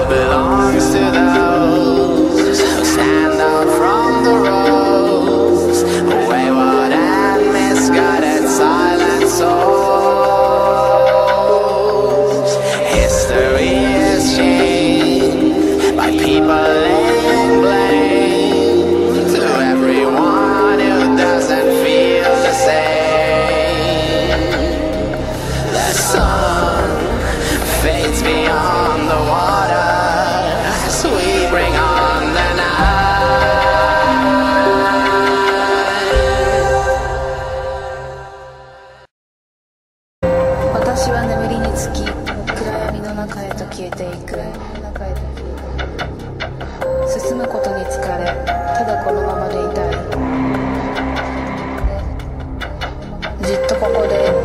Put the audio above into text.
love belongs to those who stand out from the rows, wayward and misguided silent souls. History is changed by people laying blame to everyone who doesn't feel the same. The sun fades beyond the water as we bring on the night. 私は眠りにつき暗闇の中へと消えていく。進むことに疲れ、ただこのままでいたい。じっとここで